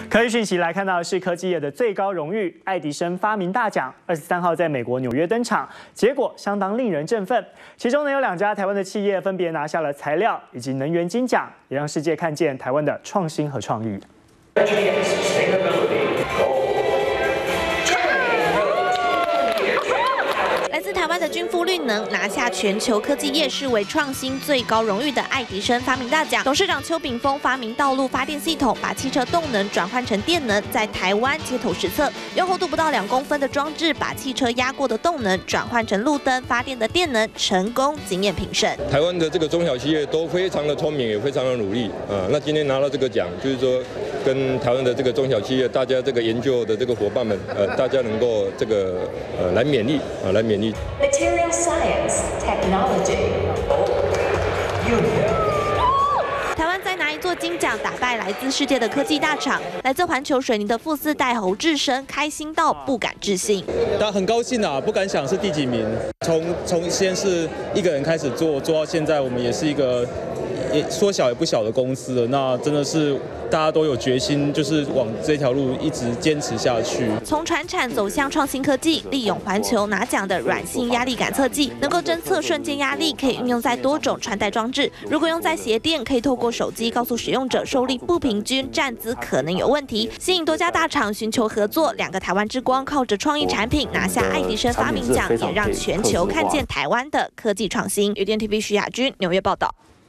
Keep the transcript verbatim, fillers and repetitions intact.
科技讯息来看到的是科技业的最高荣誉——爱迪生发明大奖，二十三号在美国纽约登场，结果相当令人振奋。其中呢有两家台湾的企业分别拿下了材料以及能源金奖，也让世界看见台湾的创新和创意。 来自台湾的军富绿能拿下全球科技业视为创新最高荣誉的爱迪生发明大奖。董事长邱炳峰发明道路发电系统，把汽车动能转换成电能，在台湾街头实测，用厚度不到两公分的装置，把汽车压过的动能转换成路灯发电的电能，成功经验评审。 台湾的这个中小企业都非常的聪明，也非常的努力啊。那今天拿到这个奖，就是说跟台湾的这个中小企业，大家这个研究的这个伙伴们，呃，大家能够这个呃来勉励啊，来勉励。 Material science, technology. 台湾再拿一座金奖，打败来自世界的科技大厂。来自环球水泥的富四代侯志生，开心到不敢置信。 但很高兴啊，不敢想是第几名。从从先是一个人开始做，做到现在，我们也是一个也说小也不小的公司了。那真的是。 大家都有决心，就是往这条路一直坚持下去。 从传产走向创新科技，利用环球拿奖的软性压力感测器，能够侦测瞬间压力，可以运用在多种穿戴装置。如果用在鞋垫，可以透过手机告诉使用者受力不平均，站姿可能有问题，吸引多家大厂寻求合作。两个台湾之光靠着创意产品拿下爱迪生发明奖，也让全球看见台湾的科技创新。有线 T V 徐雅君纽约报道。